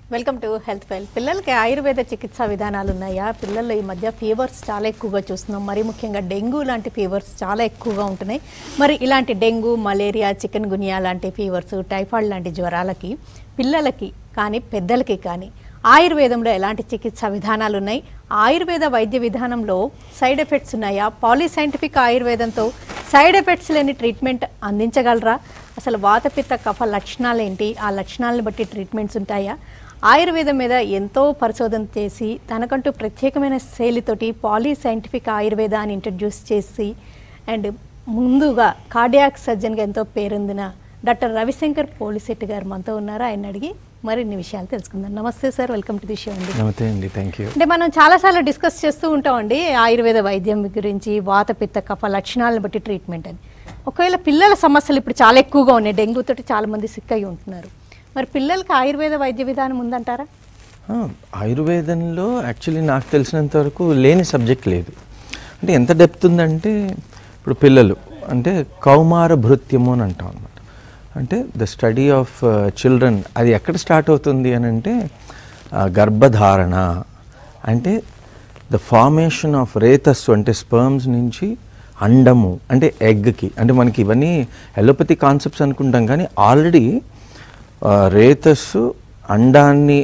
Welcome to health file. పిల్లలకి ఆయుర్వేద చికిత్సా విధానాలు ఉన్నాయా? పిల్లల్లో ఈ మధ్య ఫీవర్స్ చాలా ఎక్కువగా చూస్తున్నాం. మరి ముఖ్యంగా డెంగ్యూ లాంటి ఫీవర్స్ చాలా ఎక్కువగా ఉంటున్నాయి. మరి ఇలాంటి డెంగ్యూ, మలేరియా, చికెన్ గునియా లాంటి ఫీవర్స్, టైఫాయిడ్ లాంటి జ్వరాలకి పిల్లలకి కానీ పెద్దలకి కానీ ఆయుర్వేదంలో ఎలాంటి చికిత్సా విధానాలు ఉన్నాయి? ఆయుర్వేద వైద్య విధానంలో సైడ్ ఎఫెక్ట్స్ ఉన్నాయా? పాలీసైంటిఫిక్ ఆయుర్వేదంతో సైడ్ ఎఫెక్ట్స్ లేని ట్రీట్మెంట్ అందించగలరా? అసలు వాతపిత్త కఫ లక్షణాలు ఏంటి? ఆ లక్షణాలను బట్టి ట్రీట్మెంట్స్ ఉంటాయా? ఆయుర్వేదం మీద ఎంతో పరిశోధన చేసి తనకంటూ ప్రత్యేకమైన శైలితోటి పాలీసైంటిఫిక్ ఆయుర్వేదాన్ని ఇంట్రడ్యూస్ చేసి అండ్ ముందుగా కార్డియాక్ సర్జన్గా ఎంతో పేరొందిన డాక్టర్ రవిశంకర్ పోలిసెట్టి గారు మనతో ఉన్నారు. ఆయన అడిగి మరిన్ని విషయాలు తెలుసుకుందాం. నమస్తే sir, welcome to the show అండి. నమస్తే అండి, థ్యాంక్ యూ. అంటే మనం చాలాసార్లు డిస్కస్ చేస్తూ ఉంటామండి ఆయుర్వేద వైద్యం గురించి, వాతపిత్త కఫ లక్షణాలను బట్టి ట్రీట్మెంట్ అని. ఒకవేళ పిల్లల సమస్యలు ఇప్పుడు చాలా ఎక్కువగా ఉన్నాయి, డెంగ్యూ తోటి చాలామంది సిక్ అయి ఉంటున్నారు. మరి పిల్లలకి ఆయుర్వేద వైద్య విధానం ఉందంటారా? ఆయుర్వేదంలో యాక్చువల్లీ నాకు తెలిసినంత వరకు లేని సబ్జెక్ట్ లేదు. అంటే ఎంత డెప్త్ ఉందంటే, ఇప్పుడు పిల్లలు అంటే కౌమార భృత్యము అని అంటాం అనమాట. అంటే ద స్టడీ ఆఫ్ చిల్డ్రన్. అది ఎక్కడ స్టార్ట్ అవుతుంది అని అంటే గర్భధారణ, అంటే ద ఫార్మేషన్ ఆఫ్ రేతస్సు అంటే స్పర్మ్స్ నుంచి అండము అంటే ఎగ్కి. అంటే మనకి ఇవన్నీ ఎలోపతి కాన్సెప్ట్స్ అనుకుంటాం, కానీ ఆల్రెడీ రేతస్సు అండాన్ని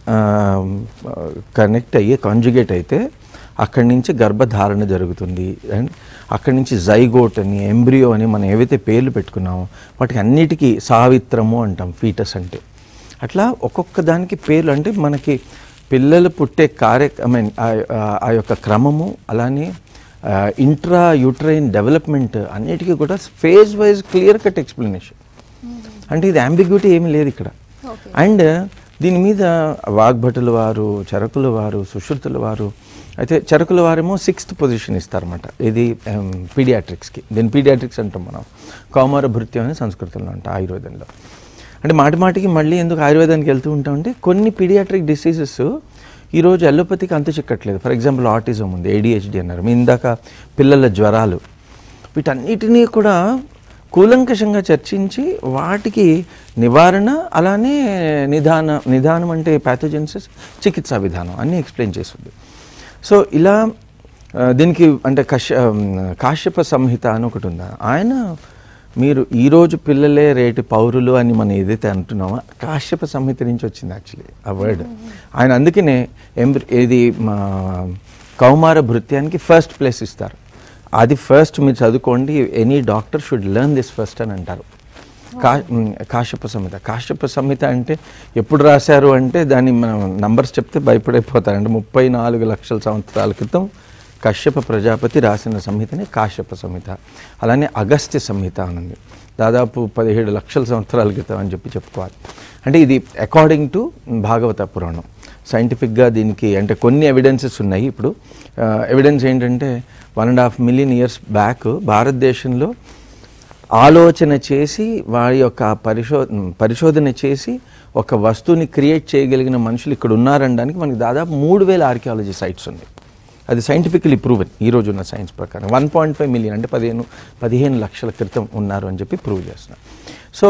కనెక్ట్ అయ్యి కాంజుగేట్ అయితే అక్కడి నుంచి గర్భధారణ జరుగుతుంది. అండ్ అక్కడి నుంచి జైగోట్ అని, ఎంబ్రియో అని మనం ఏవైతే పేర్లు పెట్టుకున్నామో వాటికి అన్నిటికీ సావిత్రము అంటాం ఫీటస్ అంటే. అట్లా ఒక్కొక్క దానికి పేర్లు. అంటే మనకి పిల్లలు పుట్టే ఆ యొక్క క్రమము, అలానే ఇంట్రా యూట్రైన్ డెవలప్మెంట్ అన్నిటికీ కూడా phase wise clear cut explanation. అంటే ఇది అంబిగ్యూటీ ఏమీ లేదు ఇక్కడ. అండ్ దీని మీద వాగ్భటుల వారు, చరకుల వారు, సుశ్రుతుల వారు, అయితే చరకుల వారేమో 6th పొజిషన్ ఇస్తారన్నమాట. ఇది పీడియాట్రిక్స్కి. దీన్ని పీడియాట్రిక్స్ అంటాం మనం. కౌమార భృత్యం అని సంస్కృతంలో అంట ఆయుర్వేదంలో. అంటే మాటికి మళ్ళీ ఎందుకు ఆయుర్వేదానికి వెళ్తూ ఉంటామంటే కొన్ని పీడియాట్రిక్ డిసీజెస్ ఈరోజు ఎలోపతికి అంతు చిక్కట్లేదు. ఫర్ ఎగ్జాంపుల్ ఆటిజం ఉంది, ADHD అన్నారు, మీ ఇందాక పిల్లల జ్వరాలు. వీటన్నిటినీ కూడా కూలంకషంగా చర్చించి వాటికి నివారణ, అలానే నిదానం అంటే ప్యాథోజెన్సిస్, చికిత్సా విధానం అన్నీ ఎక్స్ప్లెయిన్ చేస్తుంది. సో ఇలా దీనికి అంటే కాశ్యప సంహిత అని ఒకటి ఉంది. ఆయన మీరు ఈరోజు పిల్లలే రేటు పౌరులు అని మనం ఏదైతే అంటున్నామో కాశ్యప సంహిత నుంచి వచ్చింది యాక్చువల్లీ ఆ వర్డ్. ఆయన అందుకనే ఇది కౌమార భృత్యానికి ఫస్ట్ ప్లేస్ ఇస్తారు. అది ఫస్ట్ మీరు చదువుకోండి, any doctor should learn this first అని అంటారు. కాశ్యప సంహిత. కాశ్యప సంహిత అంటే ఎప్పుడు రాశారు అంటే దాన్ని మనం నంబర్స్ చెప్తే భయపడిపోతారు. అంటే 34 లక్షల సంవత్సరాల క్రితం కశ్యప ప్రజాపతి రాసిన సంహితనే కాశ్యప సంహిత. అలానే అగస్త్య సంహిత అన్నది దాదాపు 17 లక్షల సంవత్సరాల క్రితం అని చెప్పుకోవాలి. అంటే ఇది అకార్డింగ్ టు భాగవత పురాణం. సైంటిఫిక్గా దీనికి అంటే కొన్ని ఎవిడెన్సెస్ ఉన్నాయి. ఇప్పుడు ఎవిడెన్స్ ఏంటంటే 1.5 మిలియన్ ఇయర్స్ బ్యాక్ భారతదేశంలో ఆలోచన చేసి వారి యొక్క పరిశోధన చేసి ఒక వస్తువుని క్రియేట్ చేయగలిగిన మనుషులు ఇక్కడ ఉన్నారనడానికి మనకి దాదాపు 3000 ఆర్కియాలజీ సైట్స్ ఉన్నాయి. అది సైంటిఫికలీ ప్రూవెన్ ఈరోజు ఉన్న సైన్స్ ప్రకారం. 1.5 మిలియన్ అంటే 15 లక్షల క్రితం ఉన్నారు అని చెప్పి ప్రూవ్ చేస్తున్నారు. సో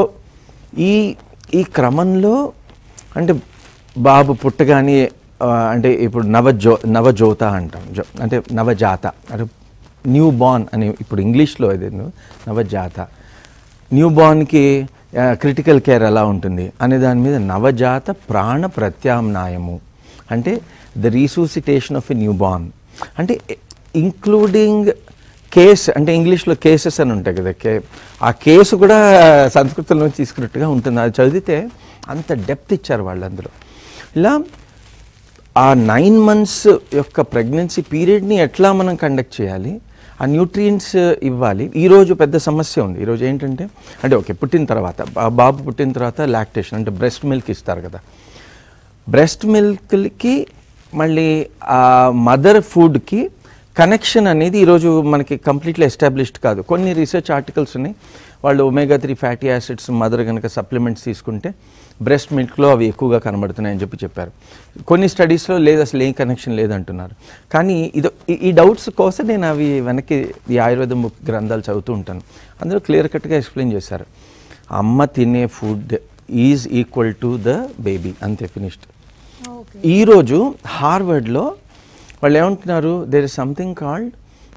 ఈ క్రమంలో అంటే బాబు పుట్టగానే అంటే ఇప్పుడు నవజోత అంటాం, అంటే నవజాత, అంటే న్యూ బార్న్ అని ఇప్పుడు ఇంగ్లీష్లో ఇది నవజాత. న్యూ బార్న్కి క్రిటికల్ కేర్ ఎలా ఉంటుంది అనే దాని మీద నవజాత ప్రాణ ప్రత్యామ్నాయము అంటే the resuscitation of a newborn. అంటే ఇంక్లూడింగ్ కేస్, అంటే ఇంగ్లీష్లో కేసెస్ అని ఉంటాయి కదా, ఆ కేసు కూడా సంస్కృతంలో తీసుకున్నట్టుగా ఉంటుంది. అది చదివితే అంత డెప్త్ ఇచ్చారు వాళ్ళు అందులో. ఇలా ఆ 9 months యొక్క ప్రెగ్నెన్సీ పీరియడ్ని ఎట్లా మనం కండక్ట్ చేయాలి, ఆ న్యూట్రియంట్స్ ఇవ్వాలి. ఈరోజు పెద్ద సమస్య ఉంది. ఈరోజు ఏంటంటే అంటే ఓకే పుట్టిన తర్వాత బాబు పుట్టిన తర్వాత లాక్టేషన్ అంటే బ్రెస్ట్ మిల్క్ ఇస్తారు కదా. బ్రెస్ట్ మిల్క్కి మళ్ళీ ఆ మదర్ ఫుడ్కి కనెక్షన్ అనేది ఈరోజు మనకి కంప్లీట్లీ ఎస్టాబ్లిష్డ్ కాదు. కొన్ని రీసెర్చ్ ఆర్టికల్స్ ఉన్నాయి, వాళ్ళు omega-3 ఫ్యాటీ యాసిడ్స్ మదర్ కనుక సప్లిమెంట్స్ తీసుకుంటే బ్రెస్ట్ మిల్క్లో అవి ఎక్కువగా కనబడుతున్నాయని చెప్పారు. కొన్ని స్టడీస్లో లేదు, అసలు ఏం కనెక్షన్ లేదంటున్నారు. కానీ ఈ డౌట్స్ కోసం నేను అవి వెనక్కి ఈ ఆయుర్వేదం గ్రంథాలు చదువుతూ ఉంటాను. అందులో క్లియర్ కట్గా ఎక్స్ప్లెయిన్ చేశారు. అమ్మ తినే food is equal to the baby, అంతే, ఫినిష్డ్. ఈరోజు హార్వర్డ్లో వాళ్ళు ఏమంటున్నారు, there is something called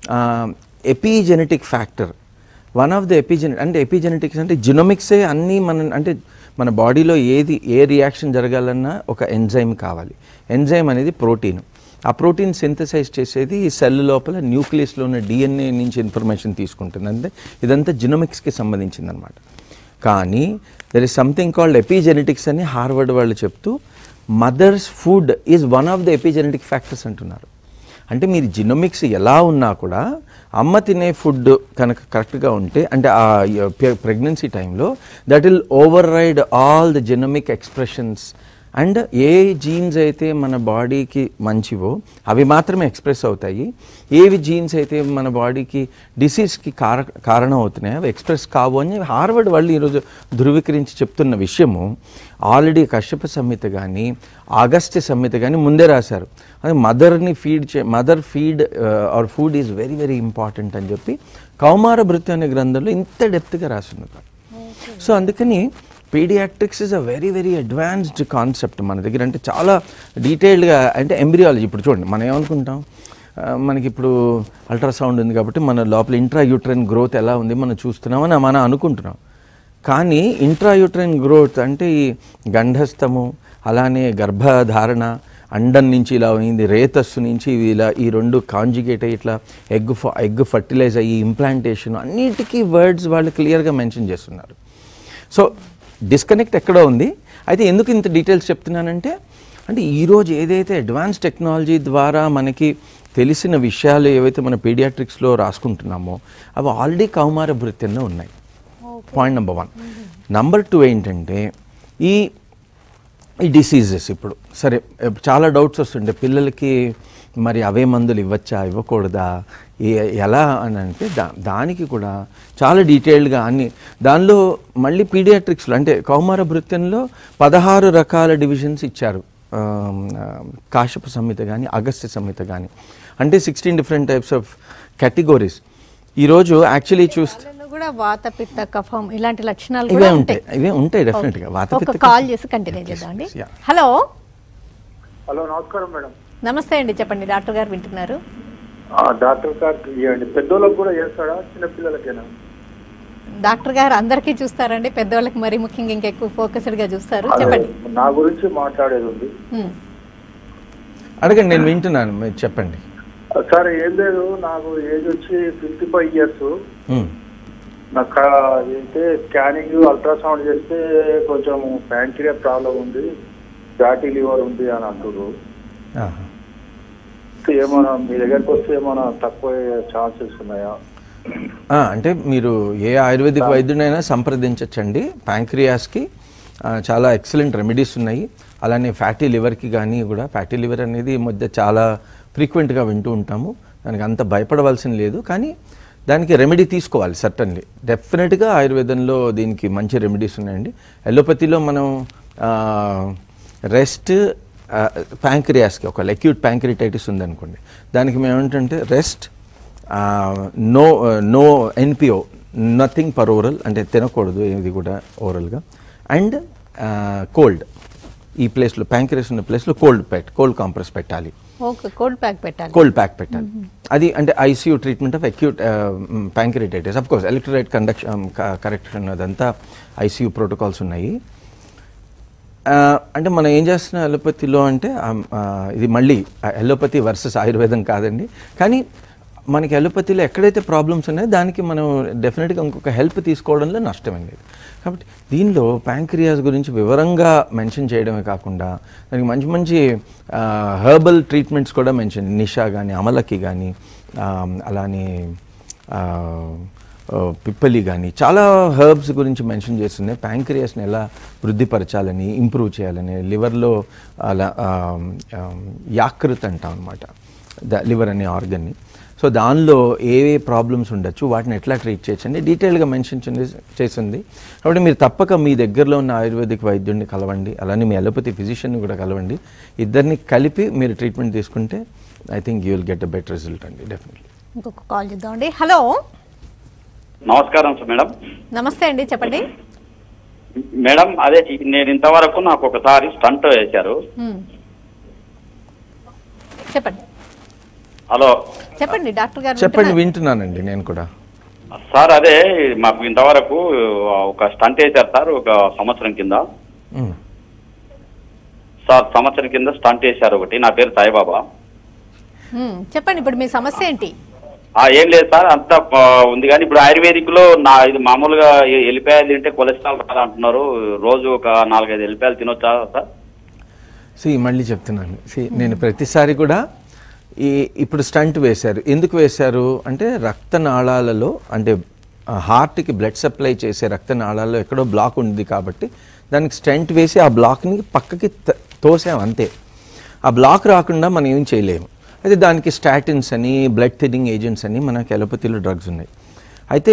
epigenetic factor. One of the epigenetics అంటే జినోమిక్సే అన్నీ మన బాడీలో ఏ రియాక్షన్ జరగాలన్నా ఒక ఎంజైమ్ కావాలి. ఎంజైమ్ అనేది ప్రోటీన్. ఆ ప్రోటీన్ సింథసైజ్ చేసేది ఈ సెల్ లోపల న్యూక్లియస్లో ఉన్న డిఎన్ఏ నుంచి ఇన్ఫర్మేషన్ తీసుకుంటుంది. అంటే ఇదంతా జినోమిక్స్కి సంబంధించింది అనమాట. కానీ there is something called epigenetics అని హార్వర్డ్ వాళ్ళు చెప్తూ mothers food is one of the epigenetic factors అంటున్నారు. అంటే మీరు జినోమిక్స్ ఎలా ఉన్నా కూడా అమ్మ తినే ఫుడ్ కనుక కరెక్ట్గా ఉంటే, అంటే ఆ ప్రెగ్నెన్సీ టైంలో that will override all the genomic expressions. And ఏ జీన్స్ అయితే మన బాడీకి మంచివో అవి మాత్రమే ఎక్స్ప్రెస్ అవుతాయి. ఏవి జీన్స్ అయితే మన బాడీకి డిసీజ్కి కారణం అవుతున్నాయి అవి ఎక్స్ప్రెస్ కావు అని హార్వర్డ్ వాళ్ళు ఈరోజు ధృవీకరించి చెప్తున్న విషయము ఆల్రెడీ కశ్యప సంహిత కానీ అగస్త్య సంహిత కానీ ముందే రాశారు. అది mother feed or food is very very important అని చెప్పి కౌమార భృత్యం అనే గ్రంథంలో ఇంత డెప్త్గా రాస్తున్నారు. సో అందుకని pediatrics is a very very advanced concept మన దగ్గర. అంటే చాలా డీటెయిల్డ్గా, అంటే ఎంబ్రియాలజీ ఇప్పుడు చూడండి, మనం ఏమనుకుంటాం, మనకి ఇప్పుడు అల్ట్రాసౌండ్ ఉంది కాబట్టి మన లోపల ఇంట్రాయూట్రైన్ గ్రోత్ ఎలా ఉంది మనం చూస్తున్నామని మనం అనుకుంటున్నాం. కానీ ఇంట్రాయూట్రైన్ గ్రోత్ అంటే ఈ గంఢస్థము, అలానే గర్భధారణ, అండం నుంచి ఇలా అయింది, రేతస్సు నుంచి ఇలా ఈ రెండు కాంజుగేట్ అయ్యి ఇట్లా ఎగ్ ఫర్టిలైజ్ అయ్యి ఇంప్లాంటేషన్, అన్నిటికీ వర్డ్స్ వాళ్ళు క్లియర్గా మెన్షన్ చేస్తున్నారు. సో డిస్కనెక్ట్ ఎక్కడో ఉంది. అయితే ఎందుకు ఇంత డీటెయిల్స్ చెప్తున్నానంటే, అంటే ఈరోజు ఏదైతే అడ్వాన్స్ టెక్నాలజీ ద్వారా మనకి తెలిసిన విషయాలు ఏవైతే మన పీడియాట్రిక్స్లో రాసుకుంటున్నామో అవి ఆల్రెడీ కౌమార భృత్యంలో ఉన్నాయి. Point number 1. నెంబర్ 2 ఏంటంటే ఈ డిసీజెస్. ఇప్పుడు సరే చాలా డౌట్స్ వస్తుండే పిల్లలకి, మరి అవే మందులు ఇవ్వచ్చా ఇవ్వకూడదా ఎలా అని అంటే దానికి కూడా చాలా డీటెయిల్డ్గా అన్ని దానిలో మళ్ళీ పీడియాట్రిక్స్లో అంటే కౌమార భృత్యంలో 16 రకాల డివిజన్స్ ఇచ్చారు. కాశ్యప సంహిత కానీ అగస్త్య సంహిత కానీ, అంటే 16 డిఫరెంట్ టైప్స్ ఆఫ్ కేటగిరీస్. ఈరోజు యాక్చువల్లీ చూస్తే కూడా వాత పిత్త కఫం ఇలాంటి లక్షణాలు కూడా ఉంటాయి. ఇవే ఉంటాయి డెఫినెట్ గా. వాత పిత్త కాల్ చేసి కంటిన్యూ చేద్దామండి. హలో నమస్కారం మేడం. నమస్తే అండి, చెప్పండి. డాక్టర్ గారు వింటున్నారు. డాక్టర్ గారు పెద్దోళ్ళకి కూడా చేస్తాడా, చిన్నపిల్లలకేనా? డాక్టర్ గారు అందరికీ చూస్తారండి, పెద్దవాళ్ళకి మరి ముఖ్యంగా ఇంకెక్కువ ఫోకస్డ్ గా చూస్తారు. చెప్పండి. నా గురించి మాట్లాడేది ఉంది. అడగండి, నేను వింటున్నాను, మీరు చెప్పండి. సార్ ఏం లేదు, నాకు ఏజ్ వచ్చి 55 years. నాకు అయితే స్కానింగ్ అల్ట్రాసౌండ్ చేస్తే కొంచెం ప్యాంక్రియా ప్రాబ్లం ఉంది, ఫ్యాటీ లివర్ ఉంది అని అంటున్నారు. ఏమైనా మీ దగ్గరకు వస్తే ఏమైనా తక్కువ ఛాన్సెస్ ఉన్నాయా? అంటే మీరు ఏ ఆయుర్వేదిక్ వైద్యుడైనా సంప్రదించచ్చండి. ప్యాంక్రియాస్కి చాలా ఎక్సలెంట్ రెమెడీస్ ఉన్నాయి. అలానే ఫ్యాటీ లివర్కి కానీ కూడా, ఫ్యాటీ లివర్ అనేది ఈ మధ్య చాలా ఫ్రీక్వెంట్గా వింటూ ఉంటాము. దానికి అంత భయపడవలసిన లేదు, కానీ దానికి రెమెడీ తీసుకోవాలి. సర్టన్లీ డెఫినెట్గా ఆయుర్వేదంలో దీనికి మంచి రెమెడీస్ ఉన్నాయండి. ఎలోపతిలో మనం రెస్ట్, ప్యాంక్రియాస్కి ఒక అక్యూట్ ప్యాంక్రిటైటిస్ ఉందనుకోండి, దానికి మేము ఏమిటంటే rest, no NPO, nothing per oral, అంటే తినకూడదు ఇది కూడా ఓరల్గా, అండ్ కోల్డ్. ఈ ప్లేస్లో ప్యాంక్రియాస్ ఉన్న ప్లేస్లో కోల్డ్ కాంప్రెస్ పెట్టాలి. కోల్డ్ ప్యాక్ పెట్టాలి. అది అంటే ICU treatment of acute pancreatitis. Of course electrolyte correction అదంతా ఐసీయూ ప్రోటోకాల్స్ ఉన్నాయి. అంటే మనం ఏం చేస్తున్నాం అలోపతిలో అంటే, ఇది మళ్ళీ అలోపతి వర్సెస్ ఆయుర్వేదం కాదండి, కానీ మనకి అలోపతిలో ఎక్కడైతే ప్రాబ్లమ్స్ ఉన్నాయో దానికి మనం డెఫినెట్గా ఇంకొక హెల్ప్ తీసుకోవడంలో నష్టమేం లేదు. కాబట్టి దీనిలో ప్యాంక్రియాస్ గురించి వివరంగా మెన్షన్ చేయడమే కాకుండా దానికి మంచి మంచి హెర్బల్ ట్రీట్మెంట్స్ కూడా మెన్షన్, నిషా కానీ అమలకి కానీ అలానే పిప్పలి కానీ చాలా హెర్బ్స్ గురించి మెన్షన్ చేస్తున్నాయి. ప్యాంక్రియాస్ని ఎలా వృద్ధిపరచాలని, ఇంప్రూవ్ చేయాలని, లివర్లో అలా యాకృత్ అంటాం అనమాట లివర్ అనే ఆర్గన్ని. సో దానిలో ఏ ప్రాబ్లమ్స్ ఉండొచ్చు, వాటిని ఎట్లా ట్రీట్ చేయొచ్చని డీటెయిల్గా మెన్షన్ చేసింది. కాబట్టి మీరు తప్పక మీ దగ్గరలో ఉన్న ఆయుర్వేదిక్ వైద్యుడిని కలవండి, అలానే మీ అలోపతి ఫిజిషియన్ని కూడా కలవండి. ఇద్దరిని కలిపి మీరు ట్రీట్మెంట్ తీసుకుంటే I think you will get a better result అండి. డెఫినెట్లీ. ఇంకొక కాల్ చేద్దామండి. హలో నమస్కారం సార్. మేడం నమస్తే అండి, చెప్పండి. మేడం అదే నేను ఇంతవరకు నాకు ఒకసారి స్టంట్ వేశారు. చెప్పండి. హలో చెప్పండి డాక్టర్ గారు. చెప్పండి, వింటున్నానండి నేను కూడా. సార్, అదే మాకు ఇంతవరకు ఒక స్టంట్ వేశారు సార్, ఒక సంవత్సరం కింద. సార్, సంవత్సరం కింద స్టంట్ వేశారు ఒకటి. నా పేరు సాయిబాబా. చెప్పండి, ఇప్పుడు మీ సమస్య ఏంటి? ఏం లేదు సార్, అంతా ఉంది. కానీ ఇప్పుడు ఆయుర్వేదిక్ లో ఇది మామూలుగా ఎల్లిపాయలు తింటే కొలెస్ట్రాల్ రాదా అంటున్నారు. రోజు ఒక 4-5 ఎల్లిపాయలు తినొచ్చా సార్? మళ్ళీ చెప్తున్నాను. నేను ప్రతిసారి కూడా ఇప్పుడు స్టంట్ వేశారు. ఎందుకు వేశారు అంటే రక్తనాళాలలో, అంటే హార్ట్కి బ్లడ్ సప్లై చేసే రక్తనాళాల్లో ఎక్కడో బ్లాక్ ఉంది కాబట్టి దానికి స్టంట్ వేసి ఆ బ్లాక్ని పక్కకి తోసాం అంతే. ఆ బ్లాక్ రాకుండా మనం ఏం చేయలేము. అయితే దానికి స్టాటిన్స్ అని, బ్లడ్ థిన్నింగ్ ఏజెంట్స్ అని మనకి అలోపతిలో డ్రగ్స్ ఉన్నాయి. అయితే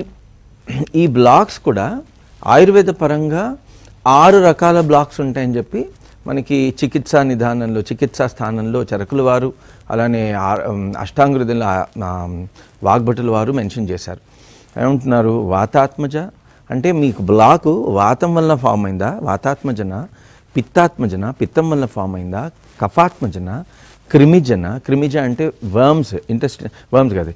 ఈ బ్లాక్స్ కూడా ఆయుర్వేద పరంగా 6 రకాల బ్లాక్స్ ఉంటాయని చెప్పి మనకి చికిత్సా నిదానంలో, చికిత్సా స్థానంలో చరకుల వారు, అలానే అష్టాంగహృదయంలో వాగ్భటుల వారు మెన్షన్ చేశారు. ఏమంటున్నారు? వాతాత్మజ అంటే మీకు బ్లాకు వాతం వల్ల ఫామ్ అయిందా, వాతాత్మజన, పిత్తాత్మజన పిత్తం వల్ల ఫామ్ అయిందా, కఫాత్మజన, క్రిమిజన, క్రిమిజ అంటే వర్మ్స్, వర్మ్స్ కాదు,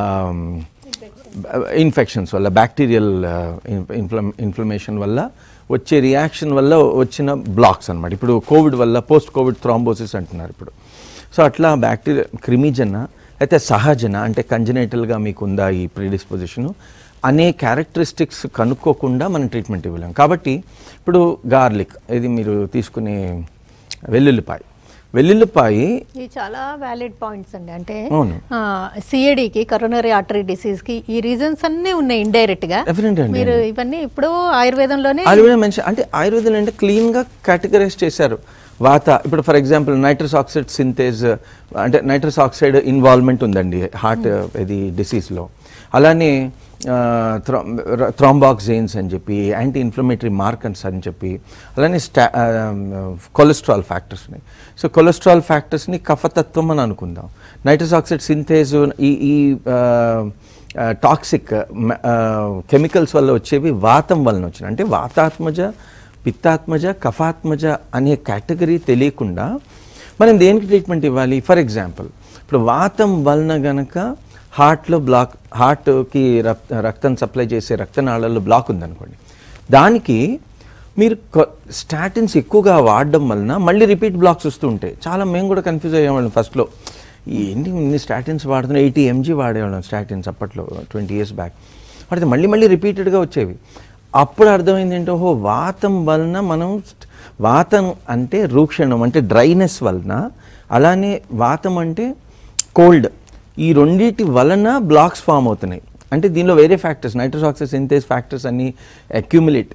ఇన్ఫెక్షన్స్ వల్ల, బ్యాక్టీరియల్ ఇన్ఫ్లమేషన్ వల్ల వచ్చే రియాక్షన్ వల్ల వచ్చిన బ్లాక్స్ అనమాట. ఇప్పుడు కోవిడ్ వల్ల పోస్ట్ కోవిడ్ థ్రాంబోసిస్ అంటున్నారు ఇప్పుడు. సో అట్లా బ్యాక్టీరియా, క్రిమిజన అయితే సహజన అంటే కంజనైటల్గా మీకు ఉందా ఈ ప్రీడిస్పోజిషను అనే క్యారెక్టరిస్టిక్స్ కనుక్కోకుండా మనం ట్రీట్మెంట్ ఇవ్వలేం. కాబట్టి ఇప్పుడు గార్లిక్, ఇది మీరు తీసుకునే వెల్లుల్లిపాయ చాలా వ్యాలిడ్ పాయింట్స్ అండి. అంటే సిఏడికి, కరోనరీ ఆర్టరీ డిసీజ్ కి ఈ రీజన్స్ అన్నీ ఉన్నాయి ఇండైరెక్ట్ గా. మీరు ఇవన్నీ ఇప్పుడు ఆయుర్వేదంలోనే అంటే ఆయుర్వేదంలో అంటే క్లీన్ గా కేటగరైజ్ చేశారు. ఇప్పుడు for example nitrous oxide synthase అంటే నైట్రస్ ఆక్సైడ్ ఇన్వాల్వ్మెంట్ ఉందండి హార్ట్ ఇది డిసీజ్లో. అలానే థ్రాంబాక్సిన్స్ అని చెప్పి, యాంటీ ఇన్ఫ్లమేటరీ మార్కర్స్ అని చెప్పి, అలానే కొలెస్ట్రాల్ ఫ్యాక్టర్స్ ఉన్నాయి. సో కొలెస్ట్రాల్ ఫ్యాక్టర్స్ని కఫతత్వం అని అనుకుందాం. నైట్రస్ ఆక్సైడ్ సింథేజ్ ఈ టాక్సిక్ కెమికల్స్ వల్ల వచ్చేవి వాతం వలన వచ్చినాయి. అంటే వాతాత్మజ, పిత్తాత్మజ, కఫాత్మజ అనే కేటగిరీ తెలియకుండా మనం దేనికి ట్రీట్మెంట్ ఇవ్వాలి? ఫర్ ఎగ్జాంపుల్ ఇప్పుడు వాతం వలన గనక హార్ట్లో బ్లాక్, హార్ట్కి రక్తం సప్లై చేసే రక్తనాళాల్లో బ్లాక్ ఉందనుకోండి, దానికి మీరు స్టాటిన్స్ ఎక్కువగా వాడడం వలన మళ్ళీ రిపీట్ బ్లాక్స్ వస్తూ ఉంటాయి. చాలా మేము కూడా కన్ఫ్యూజ్ అయ్యేవాళ్ళం ఫస్ట్లో, ఏంటి ఇన్ని స్టాటిన్స్ వాడుతున్నాం, 80 mg వాడేవాళ్ళం స్టాటిన్స్ అప్పట్లో 20 years బ్యాక్. వాడితే మళ్ళీ రిపీటెడ్గా వచ్చేవి. అప్పుడు అర్థమైంది ఏంటో, వాతం వలన మనం, వాతం అంటే రూక్షణం అంటే డ్రైనెస్ వలన, అలానే వాతం అంటే కోల్డ్, ఈ రెండింటి వలన బ్లాక్స్ ఫామ్ అవుతున్నాయి. అంటే దీనిలో వేరే factors, nitrous oxide synthase factors అన్ని అక్యూములేట్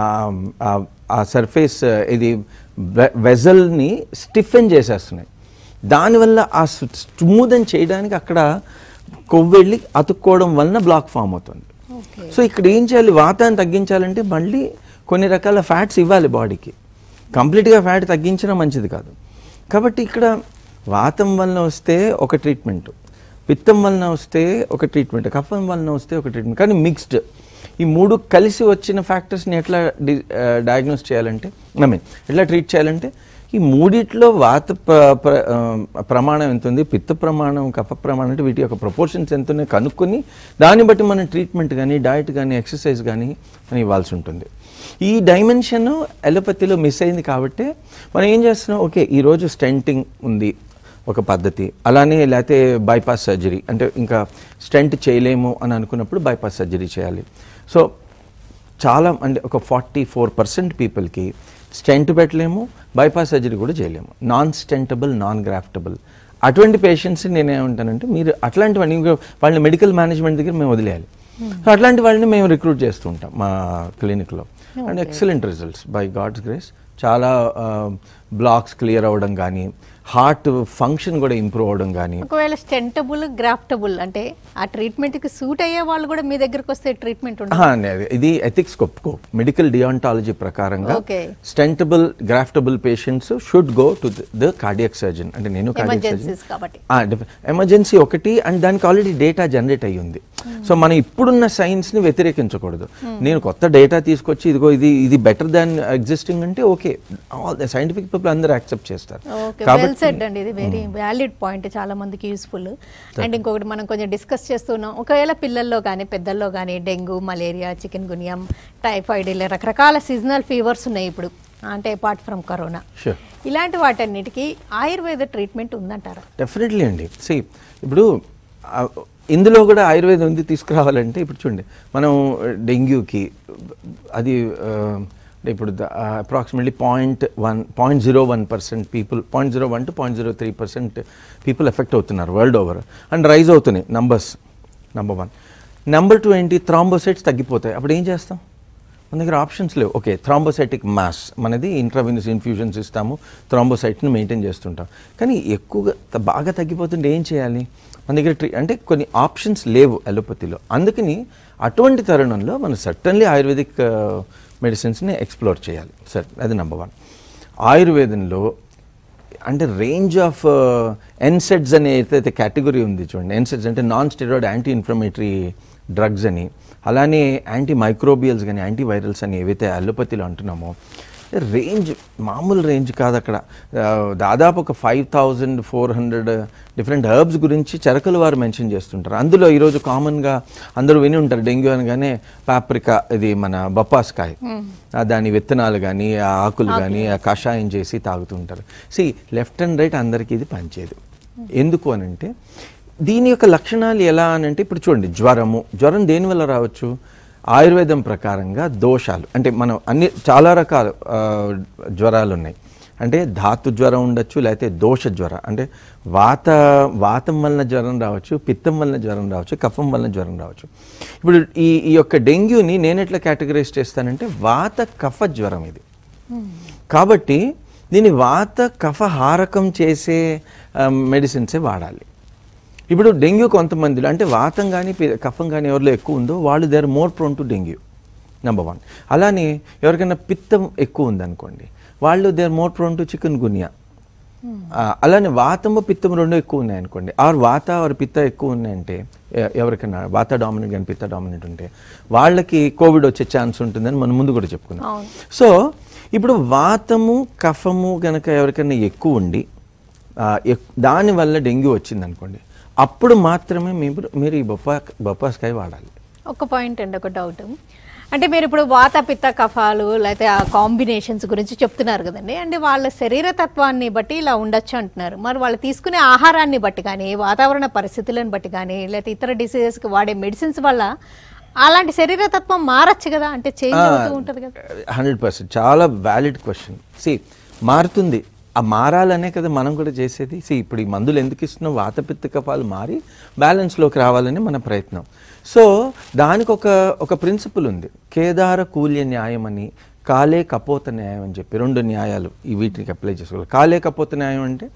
ఆ సర్ఫేస్ ఇది వెజల్ని స్టిఫెన్ చేసేస్తున్నాయి. దానివల్ల ఆ స్మూదన్ చేయడానికి అక్కడ కొవ్వెళ్ళి అతుక్కోవడం వలన బ్లాక్ ఫామ్ అవుతుంది. సో ఇక్కడ ఏం చేయాలి? వాతాన్ని తగ్గించాలంటే మళ్ళీ కొన్ని రకాల ఫ్యాట్స్ ఇవ్వాలి బాడీకి. కంప్లీట్గా ఫ్యాట్ తగ్గించడం మంచిది కాదు. కాబట్టి ఇక్కడ వాతం వలన వస్తే ఒక ట్రీట్మెంట్, పిత్తం వలన వస్తే ఒక ట్రీట్మెంట్, కఫం వలన వస్తే ఒక ట్రీట్మెంట్. కానీ మిక్స్డ్ ఈ మూడు కలిసి వచ్చిన ఫ్యాక్టర్స్ని ఎట్లా డయాగ్నోస్ చేయాలంటే, ఎట్లా ట్రీట్ చేయాలంటే, ఈ మూడిట్లో వాత ప్రమాణం ఎంత ఉంది, పిత్త ప్రమాణం, కఫ ప్రమాణం అంటే వీటి యొక్క ప్రపోర్షన్స్ ఎంత ఉన్నాయి కనుక్కొని దాన్ని బట్టి మనం ట్రీట్మెంట్ కానీ, డయట్ కానీ, ఎక్సర్సైజ్ కానీ మనం ఇవ్వాల్సి ఉంటుంది. ఈ డైమెన్షన్ అలోపతిలో మిస్ అయింది. కాబట్టి మనం ఏం చేస్తున్నాం, ఓకే ఈరోజు స్టెంటింగ్ ఉంది ఒక పద్ధతి, అలానే లేకపోతే బైపాస్ సర్జరీ, అంటే ఇంకా స్టెంట్ చేయలేము అని అనుకున్నప్పుడు బైపాస్ సర్జరీ చేయాలి. సో చాలా అంటే ఒక 44% పీపుల్కి స్టెంట్ పెట్టలేము, బైపాస్ సర్జరీ కూడా చేయలేము, నాన్ స్టెంటబుల్, నాన్ గ్రాఫ్టబుల్. అటువంటి పేషెంట్స్ని నేనేమంటానంటే, మీరు అట్లాంటివన్నీ వాళ్ళని మెడికల్ మేనేజ్మెంట్ దగ్గర మేము వదిలేయాలి. సో అట్లాంటి వాళ్ళని మేము రిక్రూట్ చేస్తూ ఉంటాం మా క్లినిక్లో. And excellent results by God's grace. చాలా బ్లాక్స్ క్లియర్ అవ్వడం కానీ, హార్ట్ ఫంక్షన్ కూడా ఇంప్రూవ్ అవడం కానీ. ఒకవేళ స్టెంటబుల్, గ్రాఫ్టబుల్ అంటే ఆ ట్రీట్మెంట్కి సూట్ అయ్యే వాళ్ళు కూడా మీ దగ్గరకు వస్తే ట్రీట్మెంట్ ఉంటుంది. ఇది ఎథిక్స్ ఒప్పుకో, మెడికల్ డియాంటాలజీ ప్రకారంగా stentable, graftable patients should go to the cardiac surgeon. అంటే నేను ఎమర్జెన్సీ ఒకటి, అండ్ దానికి ఆల్రెడీ డేటా జనరేట్ అయ్యి ఉంది. సో మనం ఇప్పుడున్న సైన్స్ని వ్యతిరేకించకూడదు. నేను కొత్త డేటా తీసుకొచ్చి ఇదిగో ఇది బెటర్ దాన్ ఎగ్జిస్టింగ్ అంటే ఓకే, ఆల్ ద సైంటిఫిక్ లోపల అందరూ యాక్సెప్ట్ చేస్తారు. వెల్ సెడ్ అండి, ఇది వెరీ వ్యాలిడ్ పాయింట్, చాలా మందికి యూస్ఫుల్. అండ్ ఇంకొకటి మనం కొంచెం డిస్కస్ చేస్తున్నాం, ఒకవేళ పిల్లల్లో కానీ పెద్దల్లో కానీ dengue, malaria, chikungunya, typhoid ఇలా రకరకాల సీజనల్ ఫీవర్స్ ఉన్నాయి ఇప్పుడు, అంటే అపార్ట్ ఫ్రమ్ కరోనా, ఇలాంటి వాటన్నిటికీ ఆయుర్వేద ట్రీట్మెంట్ ఉందంటారా? డెఫినెట్లీ అండి. ఇప్పుడు ఇందులో కూడా ఆయుర్వేదం ఉంది తీసుకురావాలంటే, ఇప్పుడు చూడండి మనం డెంగ్యూకి అది ఇప్పుడు approximately 0.01% people, 0.01 to 0.03% people affect అవుతున్నారు వరల్డ్ ఓవర్, అండ్ రైజ్ అవుతున్నాయి నంబర్స్. నెంబర్ 1. నెంబర్ 2 ఏంటి, థ్రాంబోసైట్స్ తగ్గిపోతాయి. అప్పుడు ఏం చేస్తాం, మన దగ్గర ఆప్షన్స్ లేవు. ఓకే, థ్రాంబోసైటిక్ మాస్ మనది ఇంట్రావెనస్ ఇన్ఫ్యూజన్స్ ఇస్తాము, థ్రాంబోసైట్ని మెయింటైన్ చేస్తుంటాం. కానీ ఎక్కువగా బాగా తగ్గిపోతుంటే ఏం చేయాలి, మన దగ్గర అంటే కొన్ని ఆప్షన్స్ లేవు అలోపతిలో. అందుకని అటువంటి తరుణంలో మనం సర్టన్లీ ఆయుర్వేదిక్ మెడిసిన్స్ని ఎక్స్ప్లోర్ చేయాలి. అది నెంబర్ 1. ఆయుర్వేదంలో అంటే రేంజ్ ఆఫ్ ఎన్సెడ్స్ అనే ఏదైతే కేటగిరీ ఉంది చూడండి, ఎన్సెడ్స్ అంటే non steroid anti inflammatory drugs అని, అలానే యాంటీ మైక్రోబియల్స్ కానీ యాంటీవైరల్స్ అని ఏవైతే అలోపతిలో అంటున్నామో, రేంజ్ మామూలు రేంజ్ కాదు. అక్కడ దాదాపు ఒక 5400 డిఫరెంట్ హెర్బ్స్ గురించి చరకుల వారు మెన్షన్ చేస్తుంటారు. అందులో ఈరోజు కామన్గా అందరూ విని ఉంటారు, డెంగ్యూ అనగానే పాప్రికా, ఇది మన బొప్పాస్కాయ, దాని విత్తనాలు కానీ ఆ ఆకులు కానీ ఆ కషాయం చేసి తాగుతుంటారు. లెఫ్ట్ అండ్ రైట్ అందరికీ ఇది పనిచేయదు. ఎందుకు అనంటే దీని యొక్క లక్షణాలు ఎలా అనంటే, ఇప్పుడు చూడండి జ్వరం దేనివల్ల రావచ్చు, ఆయుర్వేదం ప్రకారంగా దోషాలు, అంటే మనం చాలా రకాల జ్వరాలు ఉన్నాయి. అంటే ధాతు జ్వరం ఉండొచ్చు, లేకపోతే దోష జ్వరం, అంటే వాతం వలన జ్వరం రావచ్చు, పిత్తం వలన జ్వరం రావచ్చు, కఫం వలన జ్వరం రావచ్చు. ఇప్పుడు ఈ యొక్క డెంగ్యూని నేను ఎట్లా కేటగరైజ్ చేస్తానంటే వాత కఫ జ్వరం ఇది. కాబట్టి దీన్ని వాత కఫ హారకం చేసే మెడిసిన్సే వాడాలి. ఇప్పుడు డెంగ్యూ కొంతమందిలో అంటే వాతం కానీ కఫం కానీ ఎవరిలో ఎక్కువ ఉందో వాళ్ళు they are more prone to dengue, number 1. అలానే ఎవరికైనా పిత్తం ఎక్కువ ఉందనుకోండి, వాళ్ళు they are more prone to chikungunya. అలానే వాతము పిత్తం రెండు ఎక్కువ ఉన్నాయనుకోండి, వాత పిత్త ఎక్కువ ఉన్నాయంటే, ఎవరికైనా వాత డామినెంట్ కానీ పిత్త డామినెంట్ ఉంటే వాళ్ళకి కోవిడ్ వచ్చే ఛాన్స్ ఉంటుందని మనం ముందు కూడా చెప్పుకున్నాం. సో ఇప్పుడు వాతము కఫము కనుక ఎవరికైనా ఎక్కువ ఉండి దానివల్ల డెంగ్యూ వచ్చిందనుకోండి, అప్పుడు మాత్రమే మీరు ఈ బొప్పాస్కాయ వాడాలి. ఒక పాయింట్ అండి, ఒక డౌట్. అంటే మీరు ఇప్పుడు వాత పిత్త కఫాలు లేకపోతే ఆ కాంబినేషన్స్ గురించి చెప్తున్నారు కదండి, అంటే వాళ్ళ శరీర తత్వాన్ని బట్టి ఇలా ఉండొచ్చు అంటున్నారు. మరి వాళ్ళు తీసుకునే ఆహారాన్ని బట్టి కానీ, వాతావరణ పరిస్థితులను బట్టి కానీ, లేకపోతే ఇతర డిసీజెస్కి వాడే మెడిసిన్స్ వల్ల అలాంటి శరీరతత్వం మారచ్చు కదా, అంటే చేంజ్ అవుతూ ఉంటుంది కదా? 100% చాలా వ్యాలిడ్ క్వశ్చన్. మారుతుంది, ఆ మారాలనే కదా మనం కూడా చేసేది. ఇప్పుడు ఈ మందులు ఎందుకు ఇస్తున్నాం, వాతపిత్త కఫాలు మారి బ్యాలెన్స్లోకి రావాలని మన ప్రయత్నం. సో దానికి ఒక ప్రిన్సిపల్ ఉంది, కేదార కూల్య న్యాయం అని, కాలే కపోత న్యాయం అని చెప్పి 2 న్యాయాలు ఈ వీటికి అప్లై చేసుకోవాలి. కాలే కపోత న్యాయం అంటే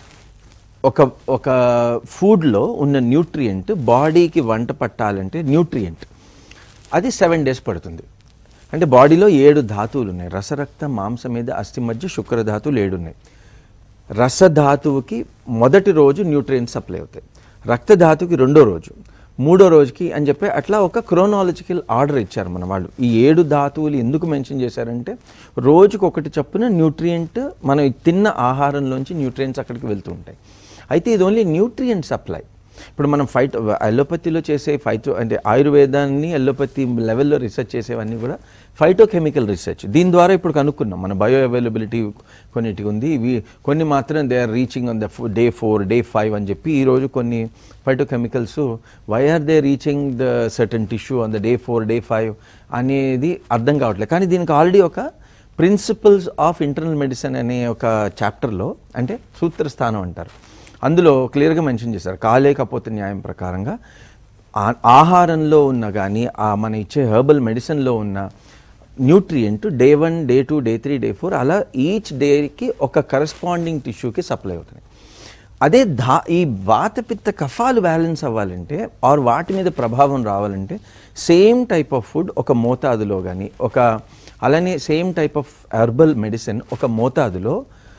ఒక ఫుడ్లో ఉన్న న్యూట్రియంట్ బాడీకి వంట పట్టాలంటే న్యూట్రియంట్ అది 7 days పడుతుంది. అంటే బాడీలో 7 ధాతువులు ఉన్నాయి, రసరక్త మాంస మీద అస్థి మధ్య శుక్రధాతువులు 7 ఉన్నాయి. రసధాతువుకి మొదటి రోజు న్యూట్రియంట్స్ సప్లై అవుతాయి, రక్తధాతువుకి 2వ రోజు, 3వ రోజుకి అని చెప్పి అట్లా ఒక క్రోనాలజికల్ ఆర్డర్ ఇచ్చారు మన వాళ్ళు. ఈ 7 ధాతువులు ఎందుకు మెన్షన్ చేశారంటే రోజుకు ఒకటి చొప్పున న్యూట్రియంట్ మనం తిన్న ఆహారంలోంచి న్యూట్రియంట్స్ అక్కడికి వెళ్తూ ఉంటాయి. అయితే ఇది ఓన్లీ న్యూట్రియంట్ సప్లై. ఇప్పుడు మనం అలోపతిలో చేసే అంటే ఆయుర్వేదాన్ని అలోపతి లెవెల్లో రీసెర్చ్ చేసేవన్నీ కూడా ఫైటోకెమికల్ రీసెర్చ్. దీని ద్వారా ఇప్పుడు కనుక్కున్నాం మన బయో అవైలబిలిటీ కొన్నిటికి ఉంది, ఇవి కొన్ని మాత్రం they are reaching on the day 4, day 5 అని చెప్పి ఈరోజు కొన్ని phytochemicals why are they reaching the certain tissue on the day 4, day 5 అనేది అర్థం కావట్లేదు. కానీ దీనికి ఆల్రెడీ ఒక ప్రిన్సిపల్స్ ఆఫ్ ఇంటర్నల్ మెడిసిన్ అనే ఒక చాప్టర్లో, అంటే సూత్రస్థానం అంటారు, అందులో క్లియర్గా మెన్షన్ చేశారు. కాలే కపోత న్యాయం ప్రకారంగా ఆహారంలో ఉన్న కానీ మన ఇచ్చే హెర్బల్ మెడిసిన్లో ఉన్న nutrient day 1, day 2, day 3, day 4 అలా ఈచ్ డేకి ఒక కరస్పాండింగ్ టిష్యూకి సప్లై అవుతుంది. అదే ఈ వాతపిత్త కఫాలు బ్యాలెన్స్ అవ్వాలంటే వాటి మీద ప్రభావం రావాలంటే సేమ్ టైప్ ఆఫ్ ఫుడ్ ఒక మోతాదులో కానీ, అలానే same type of herbal medicine ఒక మోతాదులో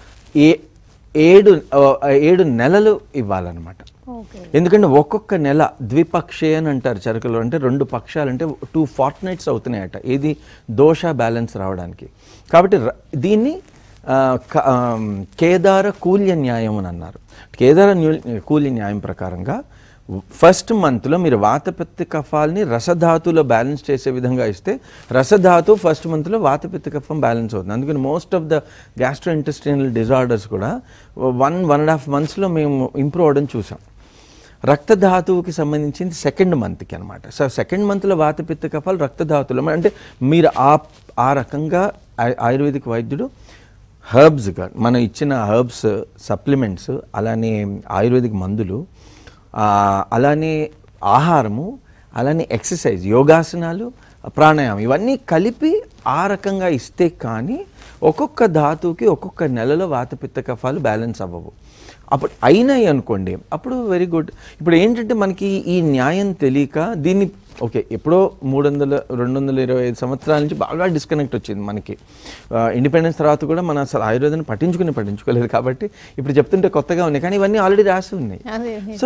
7 నెలలు ఇవ్వాలన్నమాట. ఎందుకంటే ఒక్కొక్క నెల ద్విపక్షే అని అంటారు చరకులు, అంటే 2 పక్షాలు అంటే 2 fortnights అవుతున్నాయట, ఏది దోష బ్యాలెన్స్ రావడానికి. కాబట్టి దీన్ని కేదార కూల్య న్యాయం అని అన్నారు. కేదార కూల్య న్యాయం ప్రకారంగా ఫస్ట్ మంత్లో మీరు వాతపిత్త కఫాలని రసధాతులో బ్యాలెన్స్ చేసే విధంగా ఇస్తే రసధాతు ఫస్ట్ మంత్లో వాతపిత్త కఫం బ్యాలెన్స్ అవుతుంది. అందుకని most of the gastrointestinal disorders కూడా 1.5 months మేము ఇంప్రూవ్ అవ్వడం చూసాం. రక్తధాతువుకి సంబంధించింది సెకండ్ మంత్కి అనమాట. సో సెకండ్ మంత్లో వాతపిత్త కఫాలు రక్తధాతులు అంటే మీరు ఆ రకంగా ఆయుర్వేదిక్ వైద్యుడు హర్బ్స్గా మనం ఇచ్చిన హర్బ్స్ సప్లిమెంట్స్, అలానే ఆయుర్వేదిక్ మందులు, అలానే ఆహారము, అలానే ఎక్సర్సైజ్, యోగాసనాలు, ప్రాణాయామం ఇవన్నీ కలిపి ఆ రకంగా ఇస్తే కానీ ఒక్కొక్క ధాతువుకి ఒక్కొక్క నెలలో వాతపిత్త కఫాలు బ్యాలెన్స్ అవ్వవు. అప్పుడు అయినాయి అనుకోండి, అప్పుడు వెరీ గుడ్. ఇప్పుడు ఏంటంటే మనకి ఈ న్యాయం తెలియక దీన్ని ఓకే ఎప్పుడో 225 సంవత్సరాల నుంచి బాగా డిస్కనెక్ట్ వచ్చింది మనకి. ఇండిపెండెన్స్ తర్వాత కూడా మనం అసలు ఆయుర్వేదాన్ని పట్టించుకోలేదు కాబట్టి ఇప్పుడు చెప్తుంటే కొత్తగా ఉన్నాయి, కానీ ఇవన్నీ ఆల్రెడీ రాసి ఉన్నాయి. సో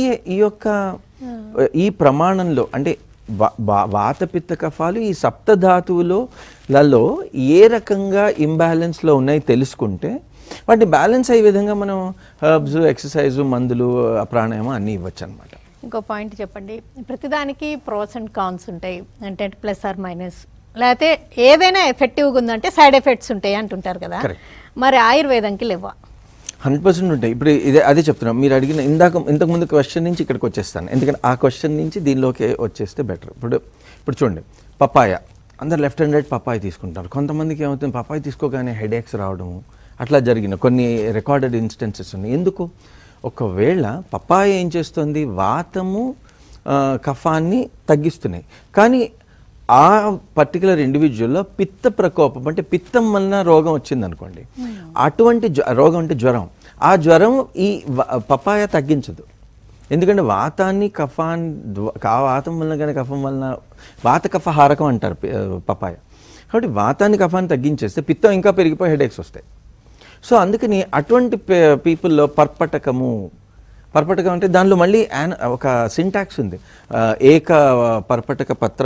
ఈ ప్రమాణంలో అంటే వాతపిత్త కఫాలు ఈ సప్తధాతువులలో ఏ రకంగా ఇంబ్యాలెన్స్లో ఉన్నాయి తెలుసుకుంటే వాటిని బ్యాలెన్స్ అయ్యే విధంగా మనం హర్బ్స్, ఎక్సర్సైజ్, మందులు, ప్రాణాయామం అన్నీ ఇవ్వచ్చు అనమాట. ఇంకో పాయింట్ చెప్పండి, ప్రతిదానికి ప్రోస్ అండ్ కాన్స్ ఉంటాయి అంటే ప్లస్ ఆర్ మైనస్, లేకపోతే ఏదైనా ఎఫెక్టివ్గా ఉందంటే సైడ్ ఎఫెక్ట్స్ ఉంటాయి అంటుంటారు కదా, మరి ఆయుర్వేదంకి లేవా? 100% ఉంటాయి. ఇప్పుడు అదే చెప్తున్నాం, మీరు అడిగిన ఇంతకుముందు క్వశ్చన్ నుంచి ఇక్కడికి వచ్చేస్తాను, ఎందుకంటే ఆ క్వశ్చన్ నుంచి దీనిలోకి వచ్చేస్తే బెటర్. ఇప్పుడు చూడండి, పపాయ అందరు లెఫ్ట్ అండ్ రైట్ పపాయ తీసుకుంటారు. కొంతమందికి ఏమవుతుంది, పపాయ తీసుకోగానే హెడేక్స్ రావడము అట్లా జరిగిన కొన్ని రికార్డెడ్ ఇన్స్టెన్సెస్ ఉన్నాయి. ఎందుకు? ఒకవేళ పపాయ ఏం చేస్తుంది, వాతము కఫాన్ని తగ్గిస్తున్నాయి, కానీ ఆ పర్టికులర్ ఇండివిజువల్లో పిత్త ప్రకోపం అంటే పిత్తం వలన రోగం వచ్చింది అనుకోండి, అటువంటి రోగం అంటే జ్వరం, ఆ జ్వరం ఈ పపాయ తగ్గించదు. ఎందుకంటే వాతాన్ని వాతం వలన కానీ కఫం వలన వాత కఫ హారకం అంటారు పపాయ. కాబట్టి వాతాన్ని కఫాన్ని తగ్గించేస్తే పిత్తం ఇంకా పెరిగిపోయి హెడేక్స్ వస్తాయి. సో అందుకని అటువంటి పీపుల్లో పర్పటకం అంటే దానిలో మళ్ళీ ఒక సింటాక్స్ ఉంది, ఏక పర్పటక పత్ర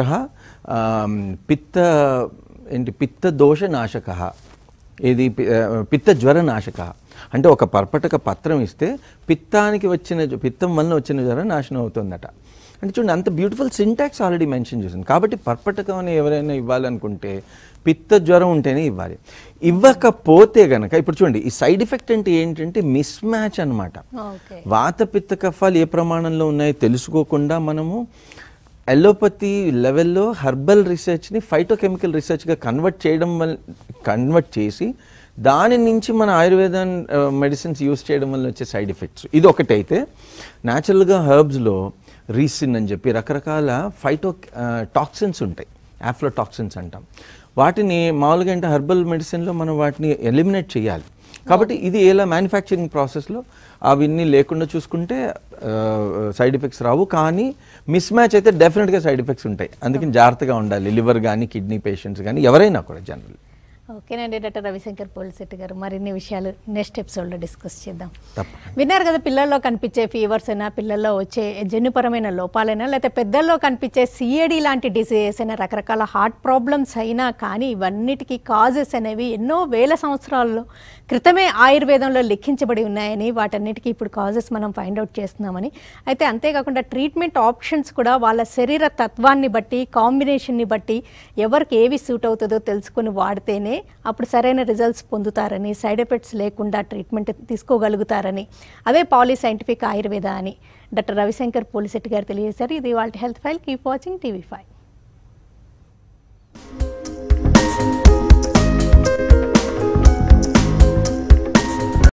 పిత్త దోష నాశక, ఇది పిత్త జ్వర నాశక అంటే ఒక పర్పటక పత్రం ఇస్తే పిత్తం వలన వచ్చిన జ్వరం నాశనం అవుతుందట. అంటే చూడండి, అంత బ్యూటిఫుల్ సింటాక్స్ ఆల్రెడీ మెన్షన్ చేసింది. కాబట్టి పర్పటకం అని ఎవరైనా ఇవ్వాలనుకుంటే పిత్త జ్వరం ఉంటేనే ఇవ్వాలి. ఇవ్వకపోతే గనక ఇప్పుడు చూడండి, ఈ సైడ్ ఎఫెక్ట్ అంటే ఏంటంటే మిస్ మ్యాచ్ అనమాట. వాత పిత్త కఫాలు ఏ ప్రమాణంలో ఉన్నాయో తెలుసుకోకుండా మనము ఎలోపతి లెవెల్లో హెర్బల్ రీసెర్చ్ని ఫైటోకెమికల్ రీసెర్చ్గా కన్వర్ట్ చేసి దాని నుంచి మన ఆయుర్వేదం మెడిసిన్స్ యూస్ చేయడం వల్ల వచ్చే సైడ్ ఎఫెక్ట్స్ ఇది ఒకటైతే, న్యాచురల్గా హెర్బ్స్లో రీసిన్ అని చెప్పి రకరకాల టాక్సిన్స్ ఉంటాయి, ఆఫ్లోటాక్సిన్స్ అంటాం. వాటిని మామూలుగా అంటే హెర్బల్ మెడిసిన్లో మనం వాటిని ఎలిమినేట్ చేయాలి. కాబట్టి ఇది ఎలా మ్యానుఫ్యాక్చరింగ్ ప్రాసెస్లో అవన్నీ లేకుండా చూసుకుంటే సైడ్ ఎఫెక్ట్స్ రావు, కానీ మిస్ మ్యాచ్ అయితే డెఫినెట్గా సైడ్ ఎఫెక్ట్స్ ఉంటాయి. అందుకని జాగ్రత్తగా ఉండాలి, లివర్ కానీ కిడ్నీ పేషెంట్స్ కానీ ఎవరైనా కూడా జనరల్. ఓకేనండి డాక్టర్ రవిశంకర్ పోలిశెట్టి గారు, మరిన్ని విషయాలు నెక్స్ట్ ఎపిసోడ్లో డిస్కస్ చేద్దాం. విన్నారు కదా, పిల్లల్లో కనిపించే ఫీవర్స్ అయినా, పిల్లల్లో వచ్చే జన్యుపరమైన లోపాలైనా, లేకపోతే పెద్దల్లో కనిపించే సిఏడి లాంటి డిసీజెస్ అయినా, రకరకాల హార్ట్ ప్రాబ్లమ్స్ అయినా కానీ ఇవన్నిటికీ కాజెస్ అనేవి ఎన్నో వేల సంవత్సరాల్లో క్రితమే ఆయుర్వేదంలో లిఖించబడి ఉన్నాయని, వాటన్నిటికీ ఇప్పుడు కాజెస్ మనం ఫైండ్ అవుట్ చేస్తున్నామని. అయితే అంతేకాకుండా ట్రీట్మెంట్ ఆప్షన్స్ కూడా వాళ్ళ శరీర తత్వాన్ని బట్టి, కాంబినేషన్ని బట్టి ఎవరికి ఏవి సూట్ అవుతుందో తెలుసుకుని వాడితేనే అప్పుడు సరైన రిజల్ట్స్ పొందుతారని, సైడ్ ఎఫెక్ట్స్ లేకుండా ట్రీట్మెంట్ తీసుకోగలుగుతారని, అదే పాలిసైంటిఫిక్ ఆయుర్వేద అని డాక్టర్ రవిశంకర్ పోలిశెట్టి గారు తెలియజేశారు. ఇది వాళ్ళ health file. Keep watching TV5.